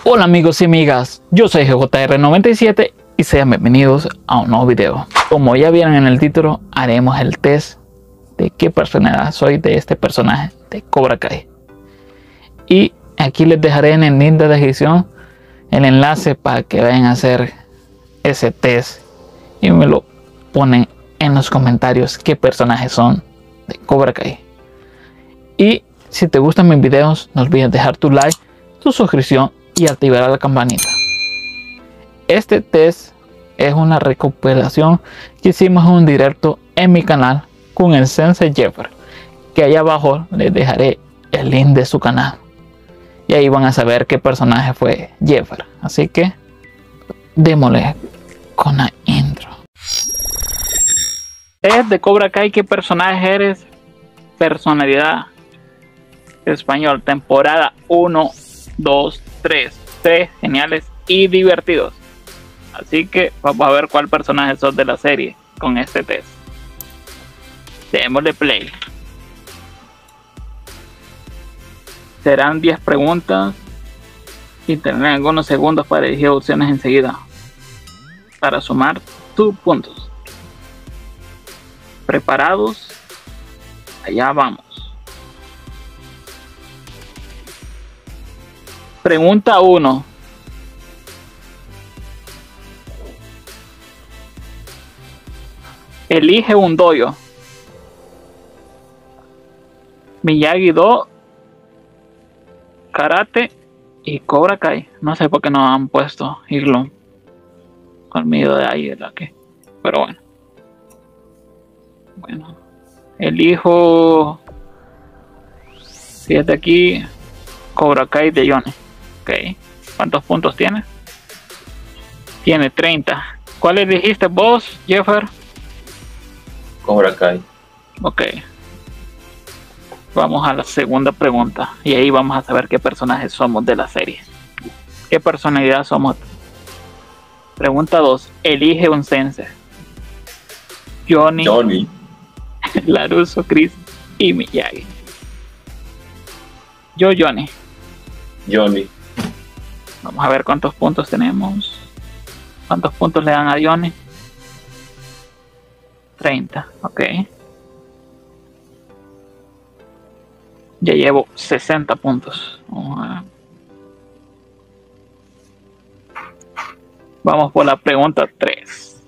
Hola amigos y amigas, yo soy GJR97 y sean bienvenidos a un nuevo video. Como ya vieron en el título, haremos el test de qué personalidad soy de este personaje de Cobra Kai. Y aquí les dejaré en el link de descripción el enlace para que vayan a hacer ese test y me lo ponen en los comentarios qué personajes son de Cobra Kai. Y si te gustan mis videos, no olvides dejar tu like, tu suscripción y activar la campanita. Este test es una recopilación que hicimos en un directo en mi canal con el Sensei Jeffer, que allá abajo les dejaré el link de su canal y ahí van a saber qué personaje fue Jeffer. Así que démosle con la intro. Test de Cobra Kai, ¿qué personaje eres? Personalidad español, temporada 1, 2, 3, geniales y divertidos. Así que vamos a ver cuál personaje sos de la serie con este test. Démosle play. Serán 10 preguntas y tendrán algunos segundos para elegir opciones enseguida para sumar tus puntos. ¿Preparados? Allá vamos. Pregunta 1. Elige un dojo. Miyagi-Do, Karate y Cobra Kai. No sé por qué no han puesto Irlum. Colmillo de ahí, ¿verdad? Pero bueno. Bueno. Elijo. Fíjate aquí. Cobra Kai de Johnny. Ok. ¿Cuántos puntos tiene? Tiene 30. ¿Cuál elegiste vos, Jeffer? Cobra Kai. Ok. Vamos a la segunda pregunta. Y ahí vamos a saber qué personajes somos de la serie. ¿Qué personalidad somos? Pregunta 2. Elige un sensei. Johnny. Larusso, Chris y Miyagi. Johnny. Vamos a ver cuántos puntos tenemos. ¿Cuántos puntos le dan a Johnny? 30, ok. Ya llevo 60 puntos. Vamos por la pregunta 3.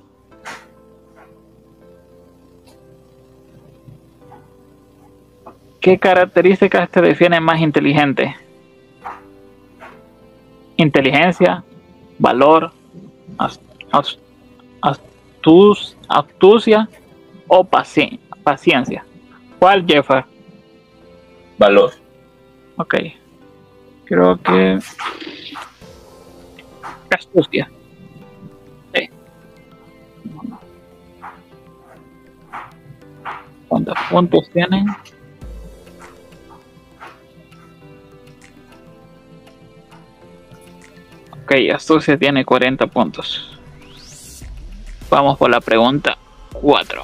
¿Qué características te definen más inteligente? Inteligencia, valor, astucia o paciencia. ¿Cuál, Jeffer? Valor. Ok. Creo que astucia. Sí. ¿Cuántos puntos tienen? Ok, astucia tiene 40 puntos. Vamos por la pregunta 4.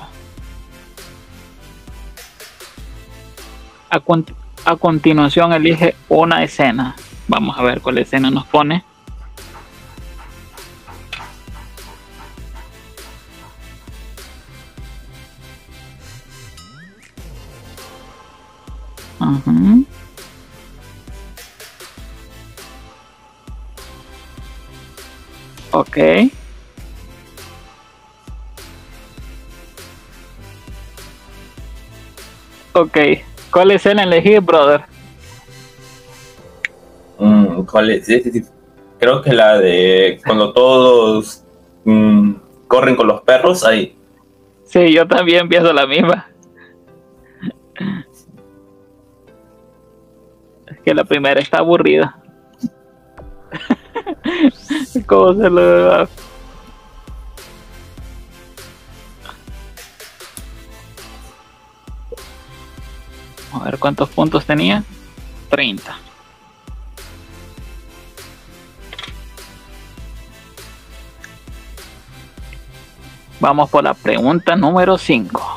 A continuación elige una escena. Vamos a ver cuál escena nos pone. Ok. Ok. ¿Cuál escena elegí, brother? ¿Cuál es? Sí. Creo que la de cuando todos corren con los perros ahí. Sí, yo también pienso la misma. Es que la primera está aburrida. ¿Cómo se lo da? A ver cuántos puntos tenía. 30. Vamos por la pregunta número 5.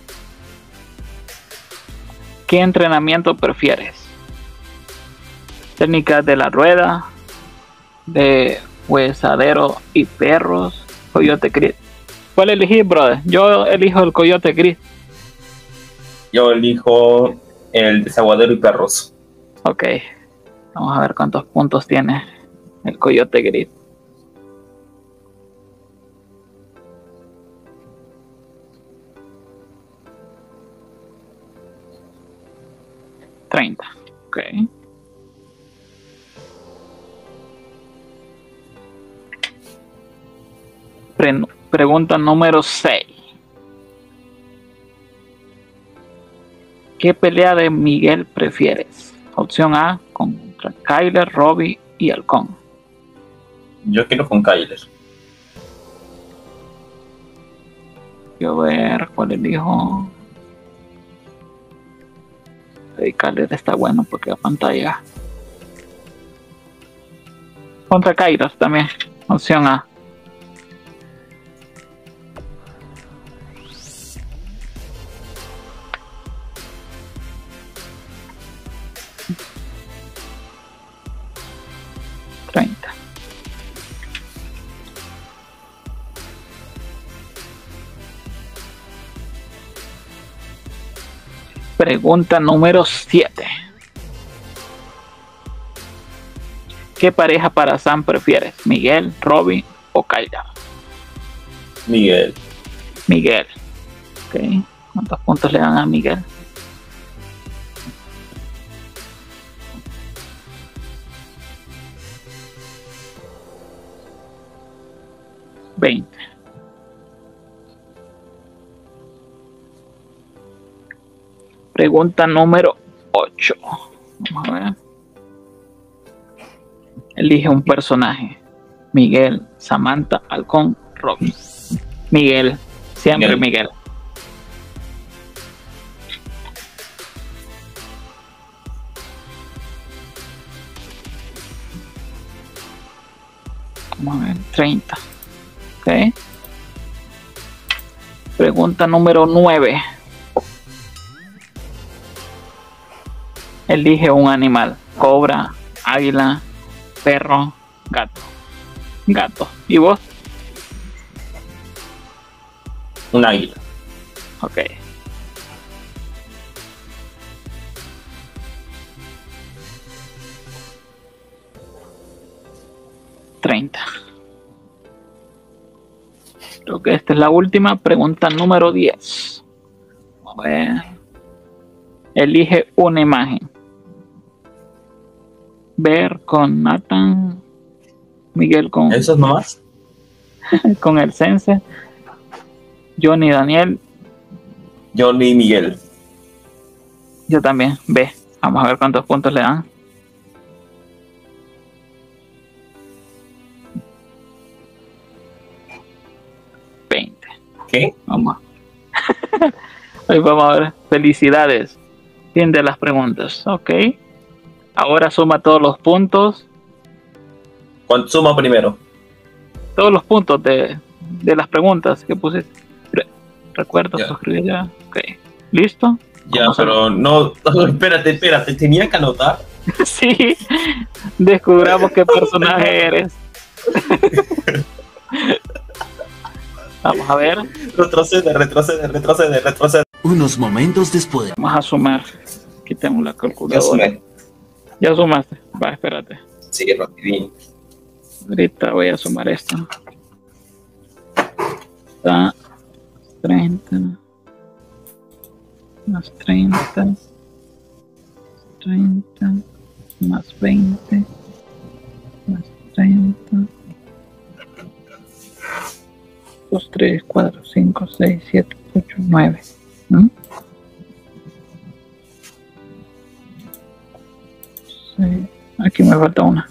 ¿Qué entrenamiento prefieres? Técnicas de la rueda, de huesadero y perros, coyote gris. ¿Cuál elegís, brother? Yo elijo el coyote gris. Yo elijo el desaguadero y perros. Ok, vamos a ver cuántos puntos tiene el coyote gris. 30. Ok. Pregunta número 6. ¿Qué pelea de Miguel prefieres? Opción A, contra Kyler, Robbie y Halcón. Yo quiero con Kyler. Quiero ver cuál elijo. Kyler está bueno porque la pantalla. Contra Kyler también. Opción A. Pregunta número 7. ¿Qué pareja para Sam prefieres? ¿Miguel, Robbie o Kyler? Miguel. Miguel. Ok. ¿Cuántos puntos le dan a Miguel? 20. Pregunta número 8. Vamos a ver. Elige un personaje. Miguel, Samantha, Halcón, Robbie. Miguel. Siempre Miguel. Vamos a ver. 30. Ok. Pregunta número 9. Elige un animal. Cobra, águila, perro, gato. Gato. ¿Y vos? Un águila. Ok. Creo que esta es la última. Pregunta número 10. A ver. Elige una imagen. Ver con Nathan. Miguel con... ¿Esos nomás? con el Sense. Johnny, Daniel. Johnny y Miguel. Yo también. Ve. Vamos a ver cuántos puntos le dan. ¿Qué? Vamos. Hoy vamos a ver. Felicidades. Fin de las preguntas. Ok. Ahora suma todos los puntos. ¿Cuánto suma primero? Todos los puntos de las preguntas que puse. Recuerda Ya. suscribir ya. Ok. ¿Listo? Ya, Vamos pero no. Espérate. Tenía que anotar. Sí. Descubramos qué personaje eres. Vamos a ver. Retrocede. Unos momentos después. Vamos a sumar. Aquí tengo la calculadora. Ya sumaste. Va, espérate. Sí, rapidín. Ahorita voy a sumar esto. Está 30 más 30 más 20 más 30 2, 3, 4, 5, 6, 7, 8, 9. Sí. Aquí me falta una.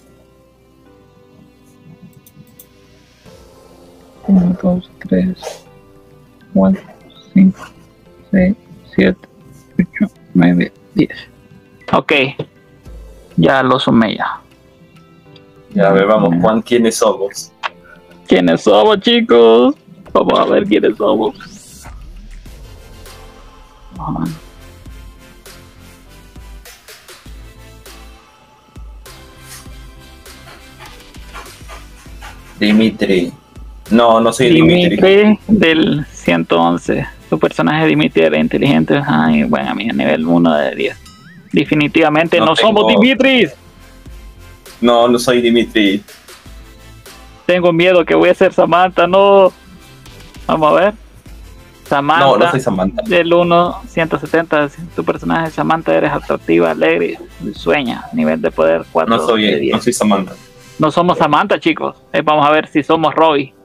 1, 2, 3, 4, 5, 6, 7, 8, 9, 10. Ok. Ya lo sumé ya. Ya, a ver, vamos, Juan, ¿quiénes somos? ¿Quiénes somos, chicos? Vamos a ver quiénes somos. Dimitri. No, no soy Dimitri. Dimitri del 111. Tu personaje Dimitri era inteligente. Ay, buen amigo, nivel 1 de 10. Definitivamente no somos Dimitris. No, no soy Dimitri. Tengo miedo que voy a ser Samantha, no. Vamos a ver. Samantha. No, no soy Samantha. Del 1, 170. Tu personaje Samantha, eres atractiva, alegre, sueña. Nivel de poder 4 No de 10. no soy Samantha. No somos Samantha, chicos. Vamos a ver si somos Robbie.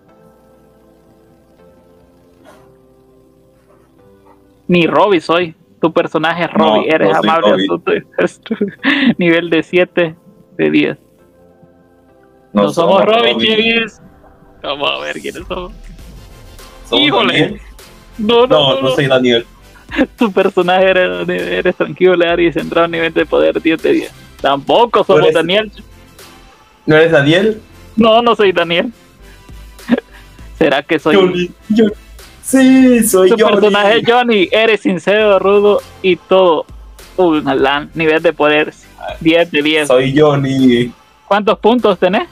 Ni Robbie soy. Tu personaje es Robbie. No, Eres no soy amable, Robbie. astuto. Nivel de 7 de 10. No somos Robbie, chivis. Vamos a ver quiénes somos. ¿Somos Híjole. Daniel? No No soy Daniel. Tu personaje eres tranquilo, Ari, centrado, nivel de poder 10 de 10. Tampoco somos eres- Daniel. ¿No eres Daniel? No soy Daniel. ¿Será que soy Johnny. Sí, soy tu Johnny. personaje Johnny? Eres sincero, rudo y todo un galán. Nivel de poder 10 de 10. Soy Johnny. ¿Cuántos puntos tenés?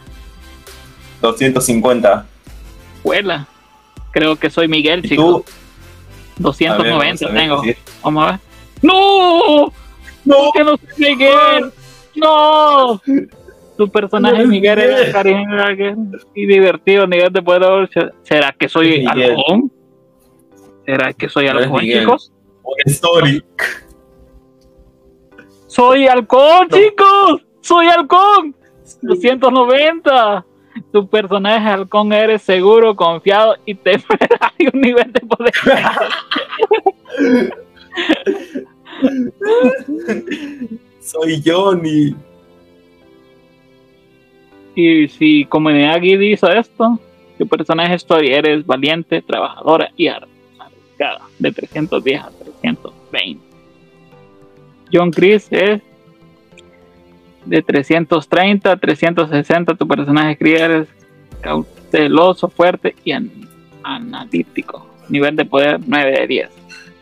250. Huela. Creo que soy Miguel, ¿Y chicos. tú? 290 A ver, tengo. sí. Vamos a ver. ¡No! No. ¡Que no soy Miguel! ¡No! Tu personaje No es Miguel Miguel. era carismático y divertido, nivel de poder. ¿Será que soy Es Miguel. halcón? ¿Será que soy No es halcón, Miguel. chicos? Story. ¡Soy halcón, No. chicos! ¡Soy halcón! 290. Tu personaje halcón, eres seguro, confiado y temerario, un nivel de poder. Soy Johnny. Y si Comunidad Guide hizo esto, tu personaje Story, eres valiente, trabajadora y arriesgada, de 310 a 320. John Chris es de 330 a 360. Tu personaje Chris, eres cauteloso, fuerte y analítico. Nivel de poder 9 de 10.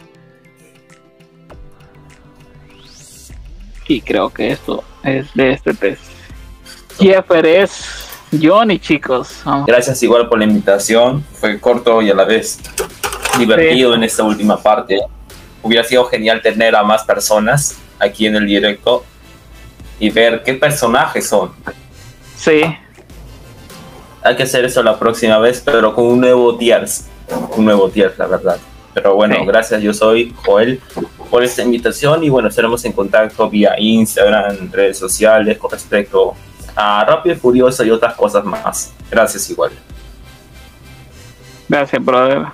Y creo que esto es de este test. Jeffer es Johnny, chicos. Vamos. Gracias igual por la invitación. Fue corto y a la vez divertido en esta última parte. Hubiera sido genial tener a más personas aquí en el directo y ver qué personajes son. Sí, Hay que hacer eso la próxima vez, pero con un nuevo tiers. Un nuevo tiers, la verdad. Pero bueno, Sí. gracias. Yo soy Joel por esta invitación y bueno, estaremos en contacto vía Instagram, redes sociales con respecto a Rápido y Furioso y otras cosas más. Gracias igual. gracias, brother.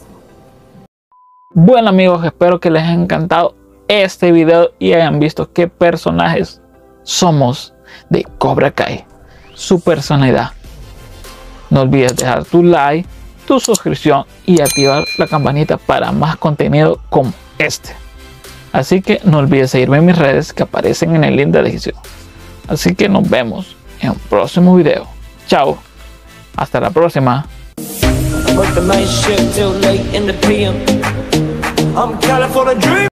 Bueno amigos, espero que les haya encantado este video y hayan visto qué personajes somos de Cobra Kai, su personalidad. No olvides dejar tu like, tu suscripción y activar la campanita para más contenido como este. Así que no olvides seguirme en mis redes que aparecen en el link de descripción. Así que nos vemos en un próximo video. Chao, hasta la próxima. Work the night shift till late in the PM. I'm California dream.